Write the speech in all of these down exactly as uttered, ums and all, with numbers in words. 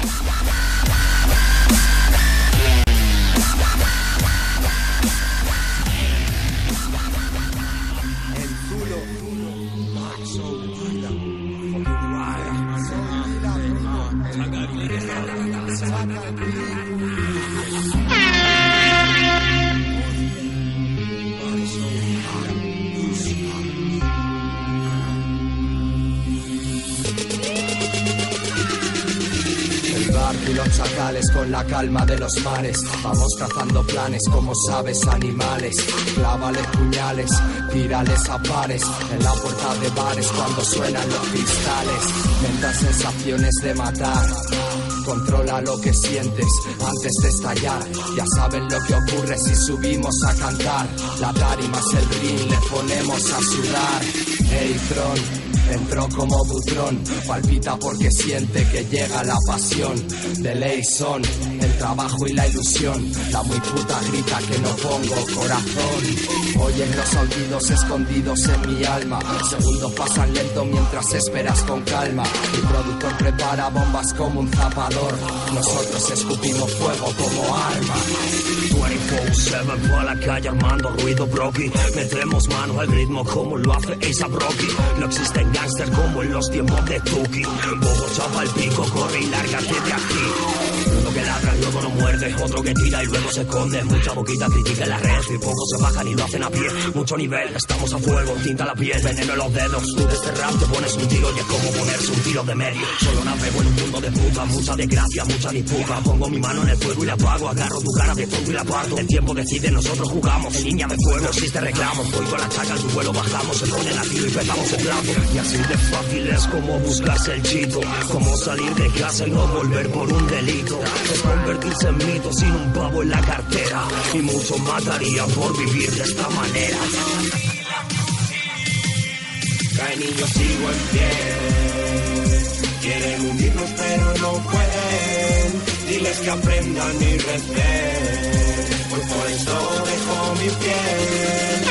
Y los chacales con la calma de los mares, vamos trazando planes como sabes animales. Clávales puñales, tírales a pares, en la puerta de bares cuando suenan los cristales. Ventas sensaciones de matar, controla lo que sientes antes de estallar. Ya saben lo que ocurre si subimos a cantar. La tarima es el ring, le ponemos a sudar. Hey Tron, entró como butrón, palpita porque siente que llega la pasión. De ley son el trabajo y la ilusión, la muy puta grita que no pongo corazón. Oyen los aullidos escondidos en mi alma, segundos pasan lento mientras esperas con calma. Mi productor prepara bombas como un zapador, nosotros escupimos fuego como arma. veinticuatro siete por la calle armando ruido broki, metemos mano al ritmo como lo hace A$ap Rocky. No existen gangster como en los tiempos de Tuki. Bobo chapa el pico, corre y lárgate de aquí. Uno que ladra y luego no muerde, otro que tira y luego se esconde. Mucha boquita critica en la red y pocos se bajan y lo hacen a pie. Mucho nivel, estamos a fuego, tinta la piel, veneno en los dedos. Tú de este rap te pones un tiro y es como ponerse un tiro de medio. Solo navego en un mundo de puta, mucha desgracia, mucha disputa. Pongo mi mano en el fuego y la apago, agarro tu cara de fuego y la parto. El tiempo decide, nosotros jugamos, en línea de fuego no existe reclamo. Voy con la chaca, en tu vuelo bajamos, se ponen a tiro y petamos el plato. Y así de fácil es como buscarse el chito, como salir de casa y no volver por un delito. Es convertirse en mito sin un pavo en la cartera, y muchos matarían por vivir de esta manera. Caen y yo sigo en pie, quieren hundirnos pero no pueden. Diles que aprendan y recen, pues por eso dejo mi piel.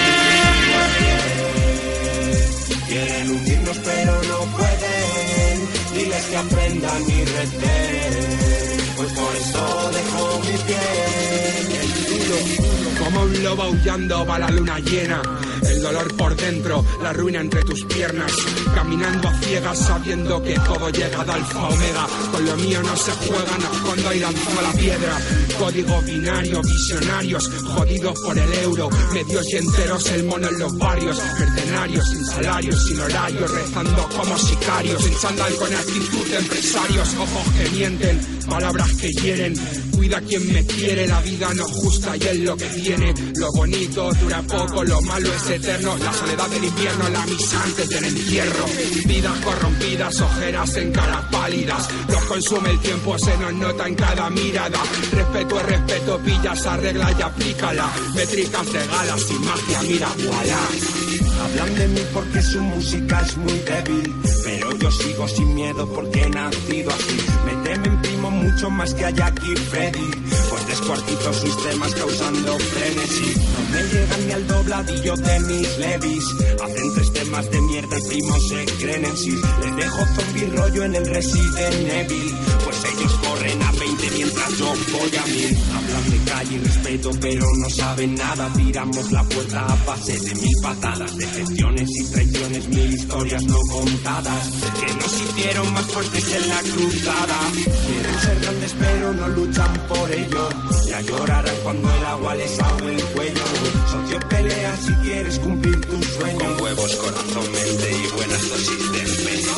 Quieren hundirnos pero no pueden. Diles que aprendan y recen, pues por eso dejo mi piel. El duro, como un lobo aullando va la luna llena. El dolor por dentro, la ruina entre tus piernas. Caminando a ciegas sabiendo que todo llega de alfa a omega. Con lo mío no se juega, no escondo y lanzo la piedra. Código binario, visionarios, jodidos por el euro. Medios y enteros, el mono en los barrios. Mercenarios, sin salarios, sin horarios. Rezando como sicarios, en chándal con actitud de empresarios. Ojos que mienten, palabras que hieren. Cuida quien me quiere, la vida no es justa y es lo que tiene. Lo bonito dura poco, lo malo es eterno. La soledad del invierno, la misa antes del entierro. Vidas corrompidas, ojeras en caras pálidas. Los consume el tiempo, se nos nota en cada mirada. Respeto es respeto, pillas, arregla y aplícala. Métricas de gala, sin magia, mira, voilà. Hablan de mí porque su música es muy débil, pero yo sigo sin miedo porque he nacido así. Me temen primo mucho más que a Jackie y Freddy, pues descuartizo sus temas causando frenesí. No me llegan ni al dobladillo de mis levis. Hacen tres temas de mierda y primo se creen en sí. Les dejo zombie rollo en el Resident Evil, pues ellos corren a veinte mientras yo voy a mil. Hablan de calle y respeto pero no saben nada. Tiramos la puerta a base de mil patadas. Decepciones y traiciones, mil historias no contadas, que nos hicieron más fuertes en la cruzada. Quieren ser grandes pero no luchan por ello. Ya llorarán cuando el agua les ahogue el cuello. Socio, pelea si quieres cumplir tu sueño. Con huevos, corazón, mente y buenas dosis de empeño.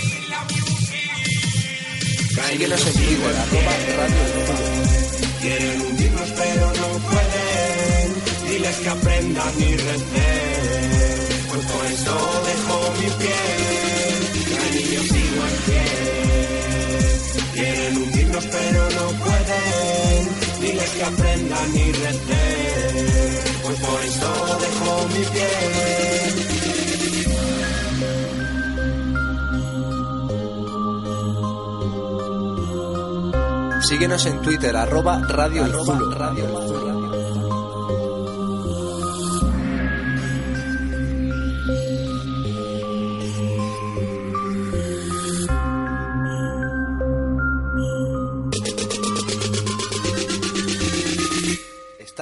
Síguenos en Twitter, arroba Radio. Quieren hundirnos pero no pueden. Diles que aprendan y recen, pues por eso dejo mi piel. Cariño, sigo en pie. Quieren hundirnos pero no pueden. Diles que aprendan y recen, pues por eso dejo mi piel. Síguenos en Twitter, arroba Radio El Zulo. Radio El Zulo.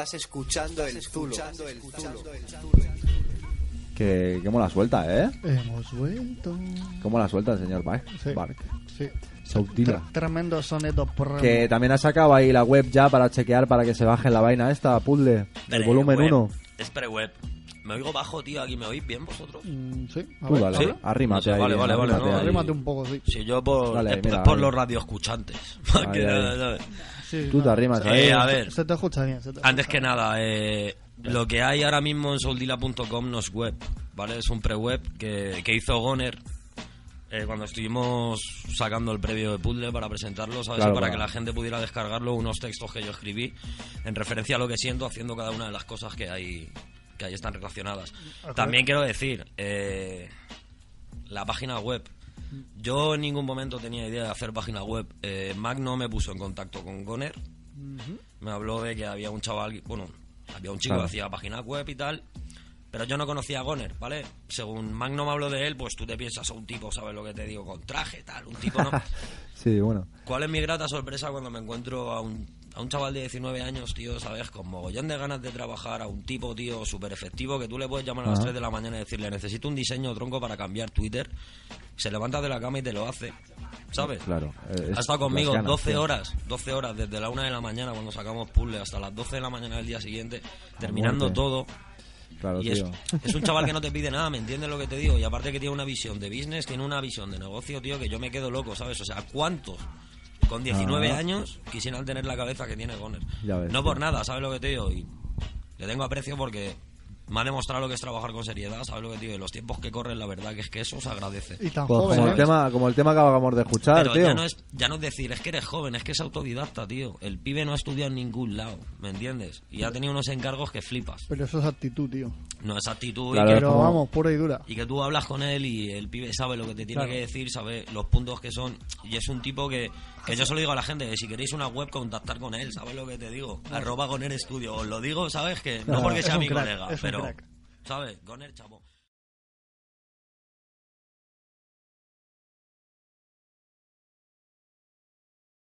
Estás escuchando el Zulo. Que, que mola suelta, ¿eh? Hemos vuelto. ¿Cómo la suelta el señor Bark? Sí. Bark. Sí. Sautila. Tre- Tremendo soneto. Por Que también ha sacado ahí la web ya para chequear para que se baje la vaina esta, puzzle, el Pre- volumen web. uno. Es pre-web. Me oigo bajo, tío. ¿Aquí me oís bien vosotros? Mm, sí. A Tú ver, dale, a ver. arrímate Sí, ahí. vale, vale, vale, arrímate no, ahí. Arrímate un poco, sí. Sí, yo por, Dale, es, mira, es por ahí. los radioescuchantes. Más Ahí, que ahí. nada, ¿sabes? Sí, Tú te no. arrimas Eh, ahí. a ver, Se te escucha bien. Se te antes escucha que nada, eh, lo que hay ahora mismo en soldila punto com no es web, ¿vale? Es un pre-web que, que hizo Goner eh, cuando estuvimos sacando el previo de puzzle para presentarlo, ¿sabes? Claro, Y para claro. que la gente pudiera descargarlo, unos textos que yo escribí en referencia a lo que siento haciendo cada una de las cosas que hay que ahí están relacionadas. También quiero decir, eh, la página web. Yo en ningún momento tenía idea de hacer página web. Eh, Mac no me puso en contacto con Goner. Me habló de que había un chaval, bueno, había un chico Claro. que hacía página web y tal, pero yo no conocía a Goner, ¿vale? Según Mac no me habló de él, pues tú te piensas a un tipo, ¿sabes lo que te digo? Con traje, tal, un tipo, ¿no? Sí, bueno. ¿Cuál es mi grata sorpresa cuando me encuentro a un, a un chaval de diecinueve años, tío, ¿sabes? Con mogollón de ganas de trabajar, a un tipo, tío, súper efectivo, que tú le puedes llamar a las Ajá. tres de la mañana y decirle, necesito un diseño tronco para cambiar Twitter. Se levanta de la cama y te lo hace, ¿sabes? Claro. eh, es Ha estado conmigo las ganas, doce tío. horas, doce horas, desde la una de la mañana cuando sacamos puzzle hasta las doce de la mañana del día siguiente, terminando muerte. todo. Claro, Y es, tío. es un chaval que no te pide nada, ¿me entiendes lo que te digo? Y aparte que tiene una visión de business, tiene una visión de negocio, tío, que yo me quedo loco, ¿sabes? O sea, ¿cuántos con diecinueve Ah. años quisieran tener la cabeza que tiene Goner? Ya ves, No tío. por nada, ¿sabes lo que te digo? Y le tengo aprecio porque me ha demostrado lo que es trabajar con seriedad, ¿sabes lo que te digo? Y los tiempos que corren, la verdad que es que eso se agradece. Y tan Pues joven, como, ¿eh? el tema, como el tema que acabamos de escuchar, Pero tío. ya no, es, ya no es decir, es que eres joven, es que es autodidacta, tío. El pibe no ha estudiado en ningún lado, ¿me entiendes? Y ha tenido unos encargos que flipas. Pero eso es actitud, tío. No es actitud Claro, y, que, es Pero como- vamos, pura y dura. y que tú hablas con él y el pibe sabe lo que te tiene Claro. que decir, sabe los puntos que son. Y es un tipo que, que yo se lo digo a la gente, que si queréis una web, contactar con él, ¿sabes lo que te digo? Arroba Goner Studio. Os lo digo, ¿sabes? Que no porque Es sea un mi crack, colega, es un pero... crack. ¿Sabes? Goner, chavo.